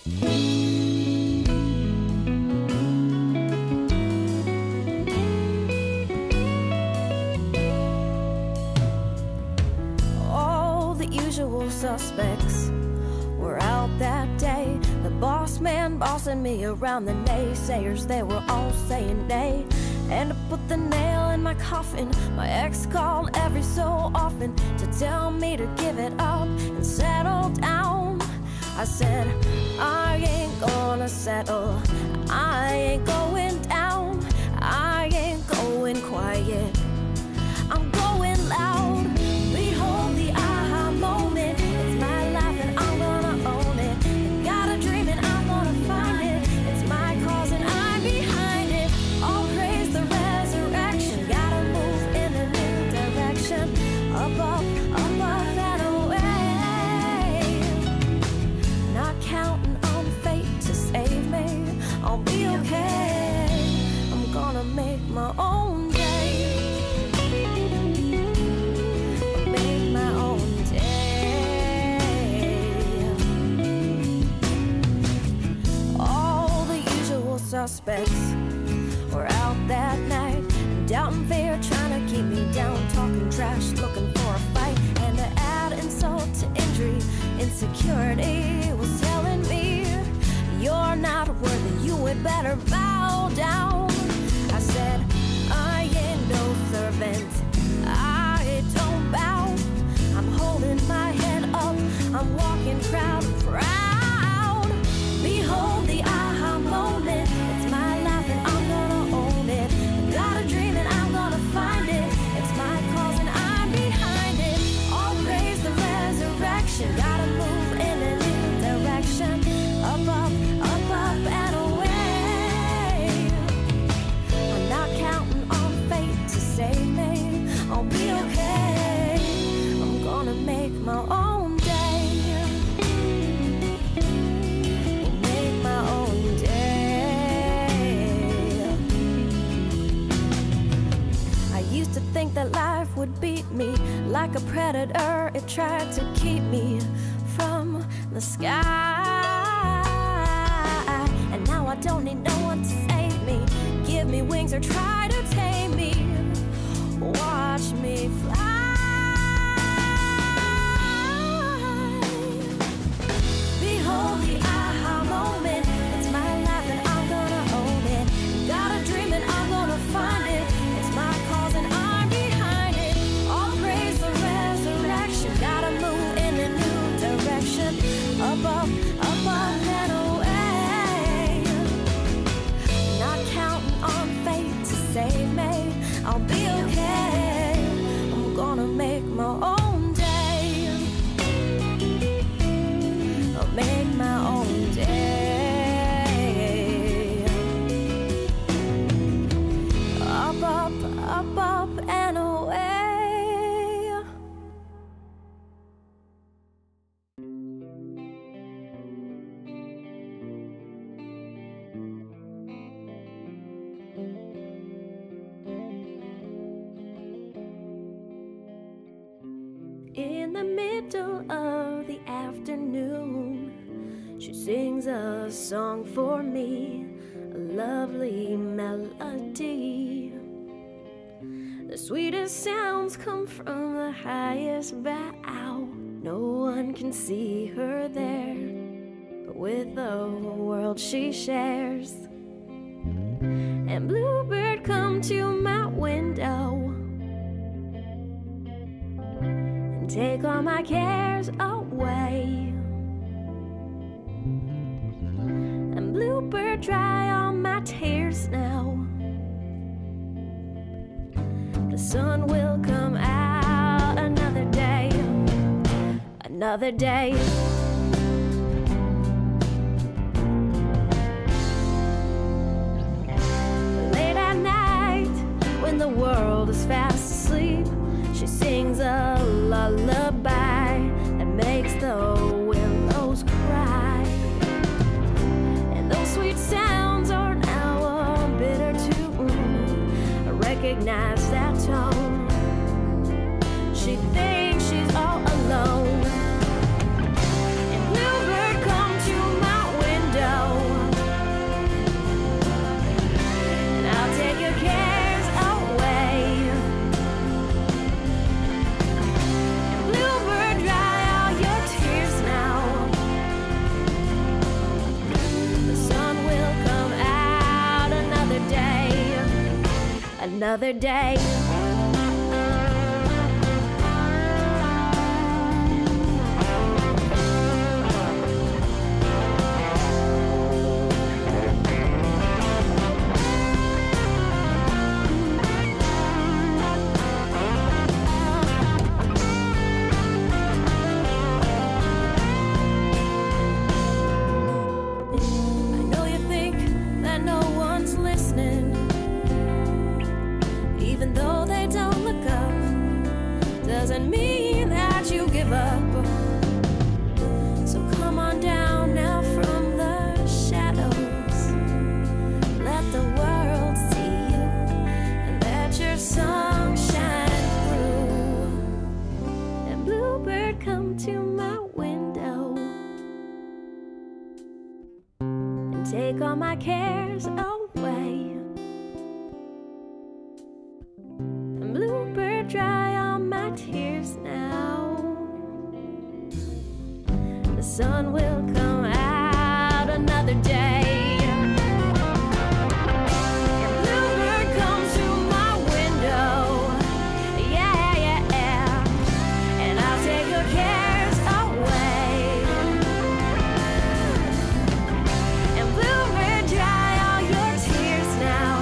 All the usual suspects were out that day. The boss man bossing me around, the naysayers, they were all saying nay. And to put the nail in my coffin, my ex called every so often to tell me to give it up and settle down. I said, I ain't gonna settle, I ain't going down, I ain't going quiet, I'm going loud. Behold the aha moment, it's my life and I'm gonna own it. I got a dream and I'm gonna find it, it's my cause and I'm behind it. All praise the resurrection, gotta move in a new direction. Above and away. Not counting on fate to save me, I'll be okay. I'm gonna make my own day. Make my own day. All the usual suspects were out that night, doubt and fear trying to keep me down, talking trash, looking for a fight. And to add insult to injury, insecurity was telling me, you're not worthy, you had better bow down. I said, I ain't no servant, I don't bow. I'm holding my head up, I'm walking proud and proud. Behold the aha moment, it's my life and I'm gonna own it. Got a dream and I'm gonna find it, it's my cause and I'm behind it. All praise the resurrection, gotta move in a new direction. Up and away. I'm not counting on fate to save me, I'll be okay. I'm gonna make my own day. Make my own day. I used to think that life would beat me like a predator, it tried to keep me from the sky. And now I don't need no one to save me, give me wings or try to tame me. Watch me fly. Behold the aha moment, it's my life and I'm gonna own it. Got a dream and I'm gonna find it, it's my cause and I'm behind it. All praise the resurrection, gotta move in a new direction. Above and away. Not counting on fate to save me, I'll be okay. I'm gonna make my own day. I'll make my own day. Up and away. In the middle of the afternoon, she sings a song for me, a lovely melody. The sweetest sounds come from the highest bough. No one can see her there, but with the world she shares. And bluebird come to my window and take all my cares away. And bluebird dry all my tears now. The sun will come out another day, another day. Late at night, when the world is fast asleep, she sings a lullaby that makes the willows cry. And those sweet sounds are now a bitter tune. I recognize that tone. She thinks she's all alone. another day. Even though they don't look up, doesn't mean that you give up. So come on down now from the shadows. Let the world see you and let your sun shine through. And bluebird, come to my window and take all my cares away. Bluebird, dry all my tears now. The sun will come out another day. And bluebird, come to my window. Yeah, yeah, yeah. And I'll take your cares away. And bluebird, dry all your tears now.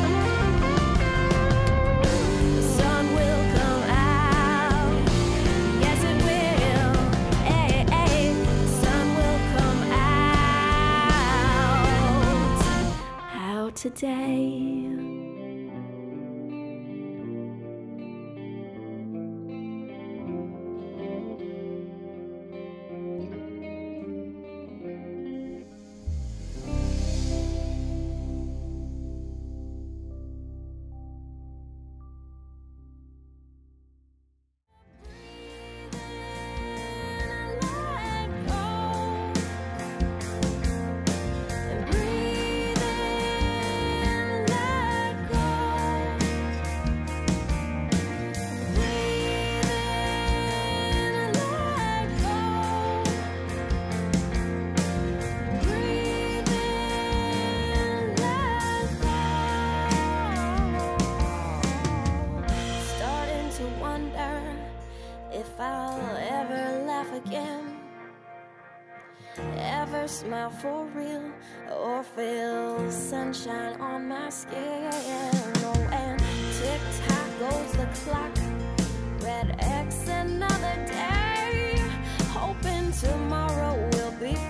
Today. If I'll ever laugh again, ever smile for real, or feel sunshine on my skin. Oh, and tick-tock goes the clock, red X another day, hoping tomorrow will be